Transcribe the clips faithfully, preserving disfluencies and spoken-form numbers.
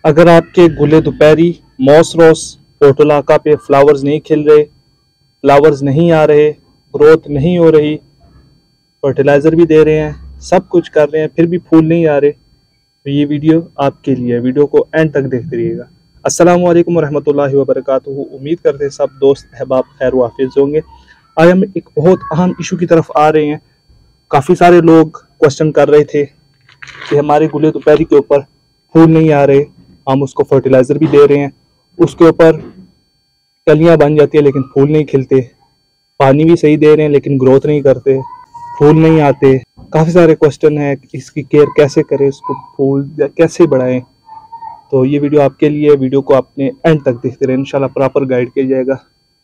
अगर आपके गुले दोपहरी, मॉस रोस, पोर्टुलाका पे फ्लावर्स नहीं खिल रहे, फ्लावर्स नहीं आ रहे, ग्रोथ नहीं हो रही, फर्टिलाइज़र भी दे रहे हैं, सब कुछ कर रहे हैं, फिर भी फूल नहीं आ रहे, तो ये वीडियो आपके लिए है। वीडियो को एंड तक देखते रहिएगा। अस्सलामु अलैकुम रहमतुल्लाहि व बरकातुहू। उम्मीद करते हैं सब दोस्त अहबाब खैर व हाफिज़ होंगे। आज हम एक बहुत अहम इशू की तरफ आ रहे हैं। काफ़ी सारे लोग क्वेश्चन कर रहे थे कि हमारे गुले दोपहरी के ऊपर फूल नहीं आ रहे, हम उसको फर्टिलाइज़र भी दे रहे हैं, उसके ऊपर कलियां बन जाती है लेकिन फूल नहीं खिलते, पानी भी सही दे रहे हैं लेकिन ग्रोथ नहीं करते, फूल नहीं आते। काफ़ी सारे क्वेश्चन हैं, इसकी केयर कैसे करें, इसको फूल कैसे बढ़ाएं। तो ये वीडियो आपके लिए, वीडियो को आपने एंड तक देखते रहे, इंशाल्लाह प्रॉपर गाइड किया जाएगा।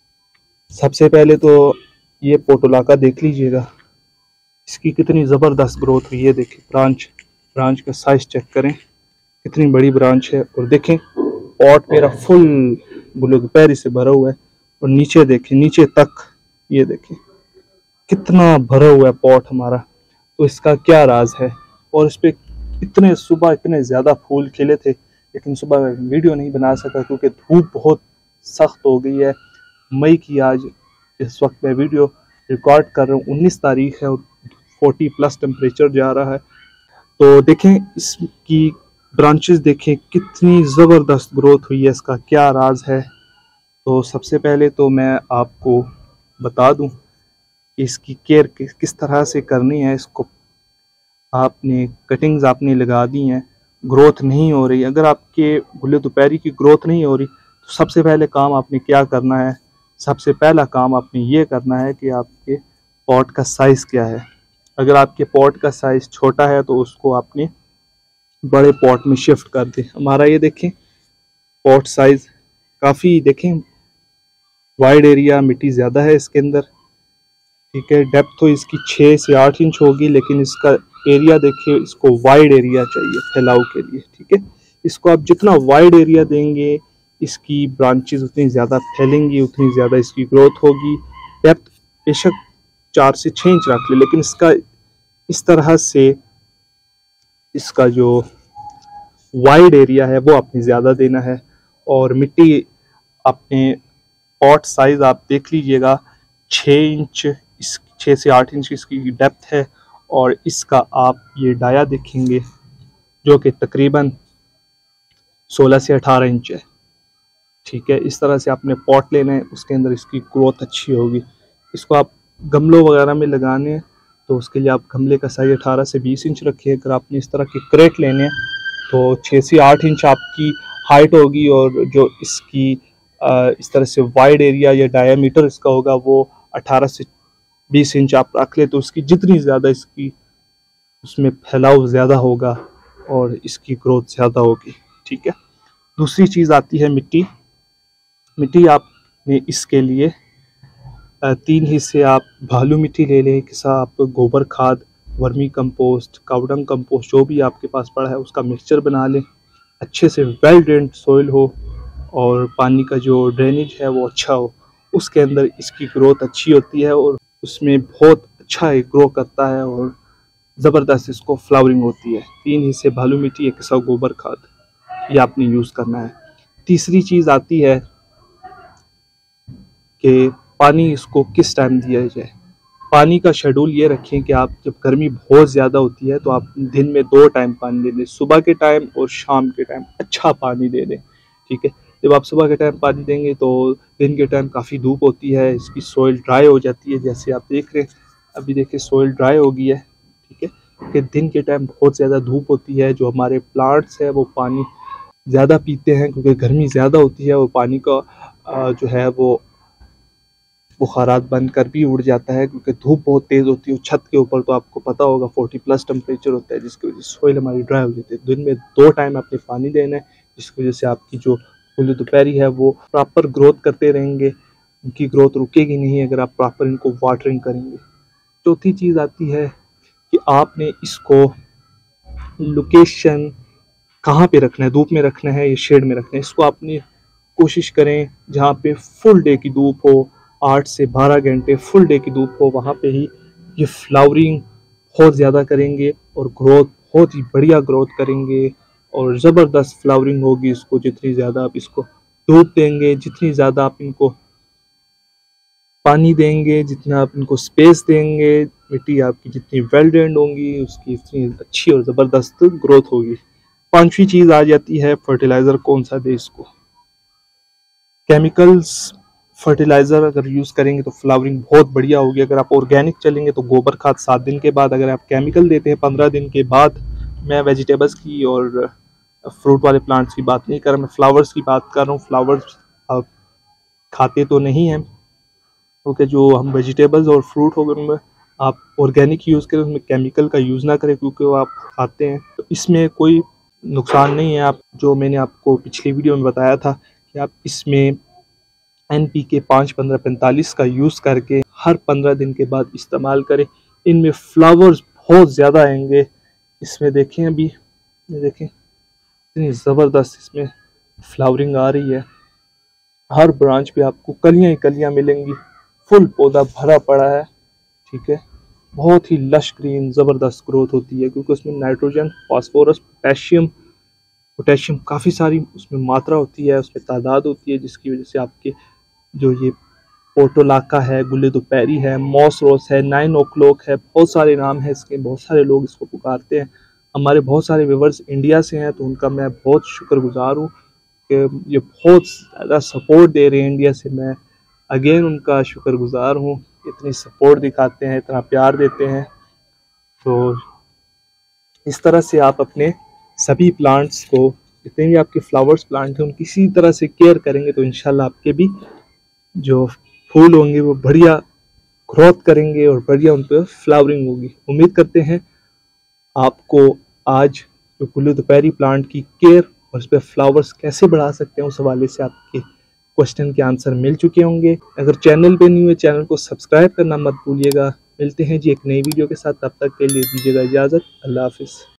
सबसे पहले तो ये पोर्टुलाका देख लीजिएगा, इसकी कितनी ज़बरदस्त ग्रोथ हुई है। देखिए ब्रांच ब्रांच का साइज चेक करें, कितनी बड़ी ब्रांच है। और देखें पॉट मेरा फुल गुले दोपहरी से भरा हुआ है। और नीचे देखें, नीचे तक ये देखें कितना भरा हुआ है पॉट हमारा। तो इसका क्या राज है। और इस पे इतने सुबह इतने ज़्यादा फूल खिले थे, लेकिन सुबह मैं वीडियो नहीं बना सका क्योंकि धूप बहुत सख्त हो गई है। मई की आज इस वक्त मैं वीडियो रिकॉर्ड कर रहा हूँ, उन्नीस तारीख है और चालीस प्लस टेम्परेचर जा रहा है। तो देखें इसकी ब्रांचेस देखें कितनी ज़बरदस्त ग्रोथ हुई है, इसका क्या राज है। तो सबसे पहले तो मैं आपको बता दूं कि इसकी केयर किस, किस तरह से करनी है। इसको आपने कटिंग्स आपने लगा दी हैं, ग्रोथ नहीं हो रही। अगर आपके गुले दोपहरी की ग्रोथ नहीं हो रही तो सबसे पहले काम आपने क्या करना है, सबसे पहला काम आपने ये करना है कि आपके पॉट का साइज़ क्या है। अगर आपके पॉट का साइज़ छोटा है तो उसको आपने बड़े पॉट में शिफ्ट कर दें। हमारा ये देखें पॉट साइज़ काफ़ी देखें वाइड एरिया, मिट्टी ज़्यादा है इसके अंदर, ठीक है। डेप्थ तो इसकी छः से आठ इंच होगी, लेकिन इसका एरिया देखिए, इसको वाइड एरिया चाहिए फैलाव के लिए, ठीक है। इसको आप जितना वाइड एरिया देंगे, इसकी ब्रांचेस उतनी ज़्यादा फैलेंगी, उतनी ज़्यादा इसकी ग्रोथ होगी। डेप्थ बेशक चार से छः इंच रख ले, लेकिन इसका इस तरह से इसका जो वाइड एरिया है वो आपने ज़्यादा देना है। और मिट्टी अपने पॉट साइज़ आप देख लीजिएगा, छः इंच इस छः से आठ इंच इसकी डेप्थ है। और इसका आप ये डाया देखेंगे जो कि तकरीबन सोलह से अठारह इंच है, ठीक है। इस तरह से आपने पॉट लेना है, उसके अंदर इसकी ग्रोथ अच्छी होगी। इसको आप गमलों वगैरह में लगाने हैं तो उसके लिए आप गमले का साइज अठारह से बीस इंच रखिए। अगर आपने इस तरह के क्रेट लेने हैं तो छः से आठ इंच आपकी हाइट होगी। और जो इसकी आ, इस तरह से वाइड एरिया या डायामीटर इसका होगा वो अठारह से बीस इंच आप रख ले, तो उसकी जितनी ज़्यादा इसकी उसमें फैलाव ज़्यादा होगा और इसकी ग्रोथ ज़्यादा होगी, ठीक है। दूसरी चीज़ आती है मिट्टी। मिट्टी आपने इसके लिए तीन हिस्से आप भालू मिट्टी ले लें, किसा आप गोबर खाद, वर्मी कंपोस्ट, कावडंग कंपोस्ट, जो भी आपके पास पड़ा है उसका मिक्सचर बना लें। अच्छे से वेल ड्रेन्ड सॉइल हो और पानी का जो ड्रेनेज है वो अच्छा हो, उसके अंदर इसकी ग्रोथ अच्छी होती है और उसमें बहुत अच्छा ग्रो करता है और ज़बरदस्त इसको फ्लावरिंग होती है। तीन हिस्से भालू मिट्टी, एक हिस्सा गोबर खाद, ये आपने यूज़ करना है। तीसरी चीज़ आती है कि पानी इसको किस टाइम दिया जाए। पानी का शेड्यूल ये रखें कि आप जब गर्मी बहुत ज़्यादा होती है तो आप दिन में दो टाइम पानी दे दें, सुबह के टाइम और शाम के टाइम अच्छा पानी दे दें, ठीक है। जब आप सुबह के टाइम पानी देंगे तो दिन के टाइम काफ़ी धूप होती है, इसकी सॉइल ड्राई हो जाती है, जैसे आप देख रहे हैं अभी देखिए सॉइल ड्राई हो गई है, ठीक है। कि दिन के टाइम बहुत ज़्यादा धूप होती है, जो हमारे प्लांट्स है वो पानी ज़्यादा पीते हैं क्योंकि गर्मी ज़्यादा होती है और पानी का जो है वो बुखारात बनकर भी उड़ जाता है क्योंकि धूप बहुत तेज़ होती है। छत के ऊपर तो आपको पता होगा चालीस प्लस टेम्परेचर होता है, जिसकी वजह से सॉइल हमारी ड्राई हो जाती है। दिन में दो टाइम आपने पानी देना है, जिसकी वजह से आपकी जो गुले दोपहरी है वो प्रॉपर ग्रोथ करते रहेंगे, उनकी ग्रोथ रुकेगी नहीं अगर आप प्रॉपर इनको वाटरिंग करेंगे। चौथी चीज़ आती है कि आपने इसको लोकेशन कहाँ पे रखना है, धूप में रखना है या शेड में रखना है। इसको आपने कोशिश करें जहाँ पे फुल डे की धूप हो, आठ से बारह घंटे फुल डे की धूप हो, वहाँ पे ही ये फ्लावरिंग बहुत ज़्यादा करेंगे और ग्रोथ बहुत ही बढ़िया ग्रोथ करेंगे। और ज़बरदस्त फ्लावरिंग होगी इसको। जितनी ज़्यादा आप इसको धूप देंगे, जितनी ज़्यादा आप इनको पानी देंगे, जितना आप इनको स्पेस देंगे, मिट्टी आपकी जितनी वेल ड्रेन्ड होंगी उसकी इतनी अच्छी और ज़बरदस्त ग्रोथ होगी। पांचवी चीज़ आ जाती है फर्टिलाइज़र कौन सा दे इसको। केमिकल्स फर्टिलाइज़र अगर यूज़ करेंगे तो फ्लावरिंग बहुत बढ़िया होगी। अगर आप ऑर्गेनिक चलेंगे तो गोबर खाद सात दिन के बाद, अगर आप केमिकल देते हैं पंद्रह दिन के बाद। मैं वेजिटेबल्स की और फ्रूट वाले प्लांट्स की बात नहीं कर रहा, मैं फ्लावर्स की बात कर रहा हूँ। फ्लावर्स आप खाते तो नहीं हैं, क्योंकि जो हम वेजिटेबल्स और फ्रूट हो गए उनमें आप ऑर्गेनिक यूज़ करें, उसमें केमिकल का यूज़ ना करें, क्योंकि वो आप खाते हैं तो इसमें कोई नुकसान नहीं है। आप जो मैंने आपको पिछली वीडियो में बताया था कि आप इसमें एन पी के पाँच पंद्रह पैंतालीस का यूज़ करके हर पंद्रह दिन के बाद इस्तेमाल करें। इनमें फ्लावर्स बहुत ज़्यादा आएंगे। इसमें देखें, अभी ये देखें इतनी ज़बरदस्त इसमें फ्लावरिंग आ रही है। हर ब्रांच पे आपको कलियां ही कलियां मिलेंगी। फुल पौधा भरा पड़ा है, ठीक है। बहुत ही लश ग्रीन ज़बरदस्त ग्रोथ होती है, क्योंकि उसमें नाइट्रोजन, फास्फोरस, पोटेशियम पोटेशियम काफ़ी सारी उसमें मात्रा होती है, उसमें तादाद होती है, जिसकी वजह से आपके जो ये पोर्टोलाका है, गुल्ले दोपहरी है, मॉस रोस है, नाइन ओ क्लॉक है, बहुत सारे नाम है इसके, बहुत सारे लोग इसको पुकारते हैं। हमारे बहुत सारे व्यूवर्स इंडिया से हैं, तो उनका मैं बहुत शुक्रगुजार हूँ कि ये बहुत ज़्यादा सपोर्ट दे रहे हैं इंडिया से। मैं अगेन उनका शुक्रगुजार हूँ, इतनी सपोर्ट दिखाते हैं, इतना प्यार देते हैं। तो इस तरह से आप अपने सभी प्लांट्स को, जितने भी आपके फ्लावर्स प्लांट हैं, उनकी इसी तरह से केयर करेंगे तो इंशाल्लाह आपके भी जो फूल होंगे वो बढ़िया ग्रोथ करेंगे और बढ़िया उन पर फ्लावरिंग होगी। उम्मीद करते हैं आपको आज जो गुल्ले दोपहरी प्लांट की केयर और उस पर फ्लावर्स कैसे बढ़ा सकते हैं उस हवाले से आपके क्वेश्चन के आंसर मिल चुके होंगे। अगर चैनल पे न्यू है, चैनल को सब्सक्राइब करना मत भूलिएगा। मिलते हैं जी एक नई वीडियो के साथ, तब तक के लिए दीजिएगा इजाज़त। अल्लाह हाफिज़।